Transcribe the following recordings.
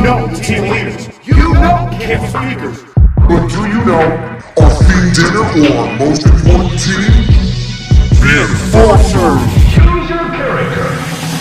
know it's team leaders. You know Camp speakers. But do you know our theme dinner or most important team? The Enforcers! Choose your character.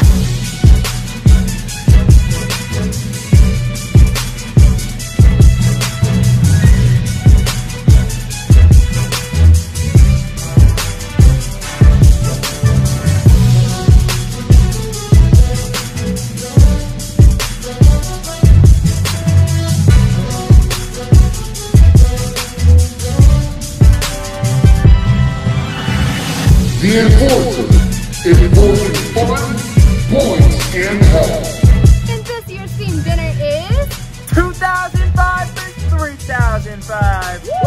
The Enforcers, enforcing fun, points, and health. And this year's team dinner is 2005 vs 3005. Woo!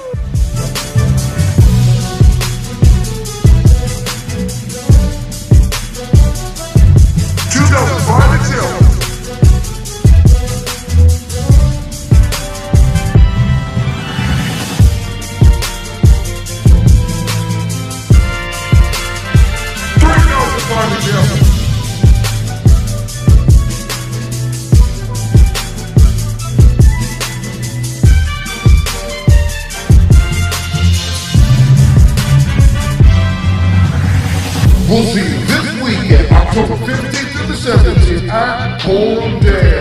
2005 until we'll see you this weekend, October 15th to the 17th at Forum Day.